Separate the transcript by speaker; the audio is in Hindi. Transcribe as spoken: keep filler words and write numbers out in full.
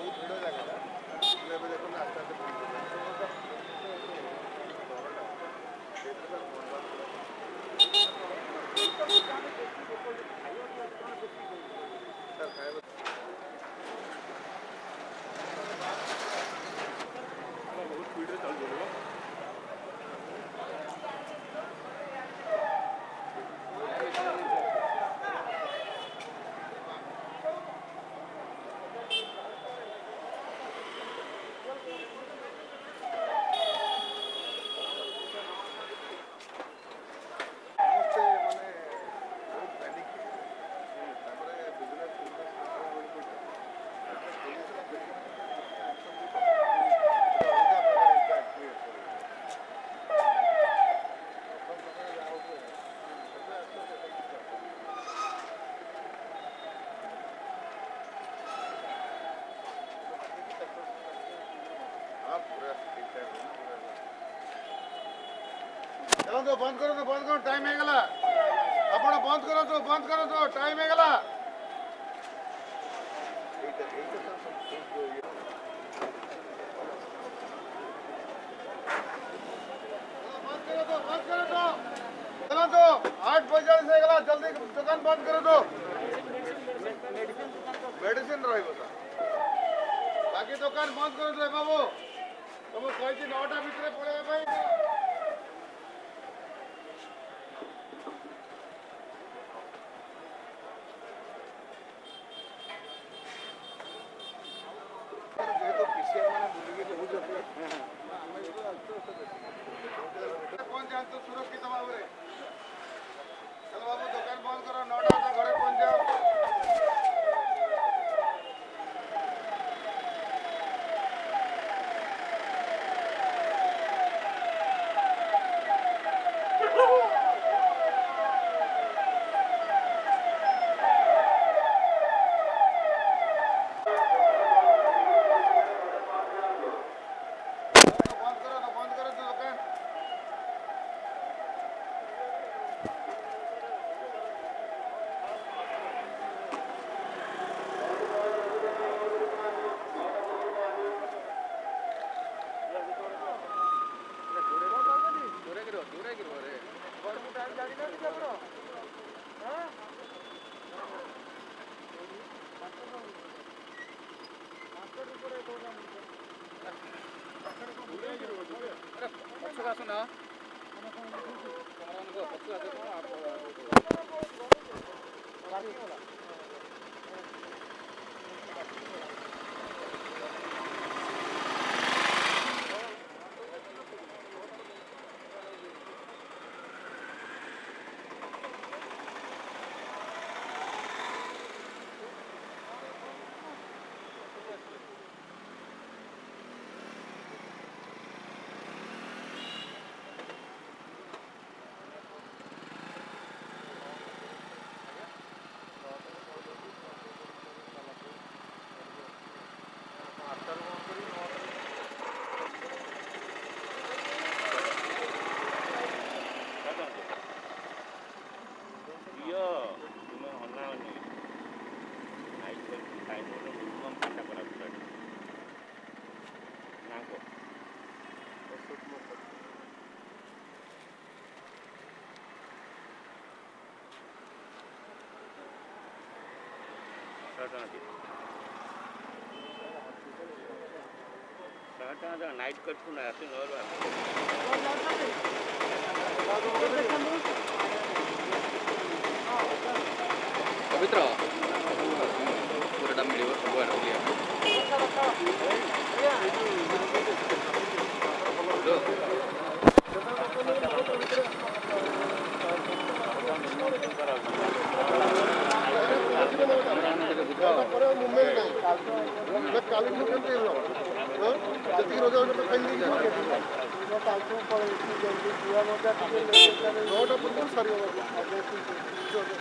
Speaker 1: बहुत भिड़ जगह देखो आस्ते आस्ते सर खाए बहुत स्पीड चल जाएगा चलो बंद करो तो बंद करो टाइम है गला आपण बंद करो तो बंद करो तो टाइम है गला बंद करो तो बंद करो तो चलो तो आठ बजे से गला जल्दी दुकान बंद करो तो मेडिसिन रही बता बाकी दुकान बंद करो तो बाबू तुम कही नौटा भितर पड़े भाई कौन जानते सुरक्षित भाव में चलो बाबू दुकान बंद करो नौटा तो घरे पहुंच जाओ
Speaker 2: नाइट कर्फ्यू ना आते और पवित्र पूरा मिले सब आड़
Speaker 1: नौटा पूर्व सारी